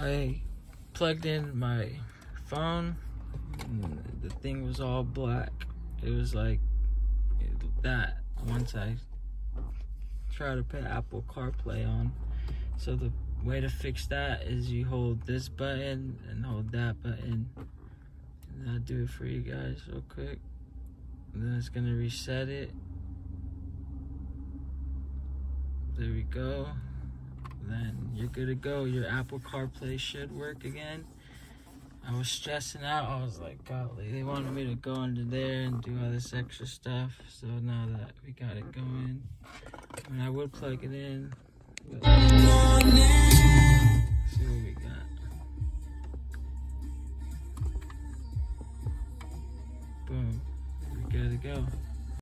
I plugged in my phone, and the thing was all black. It was like that once I try to put Apple CarPlay on. So the way to fix that is you hold this button and hold that button. And I'll do it for you guys real quick. And then it's gonna reset it. There we go. Then you're good to go. Your Apple CarPlay should work again. I was stressing out. I was like, golly, they wanted me to go under there and do all this extra stuff. So now that we got it going, I mean, I would plug it in. But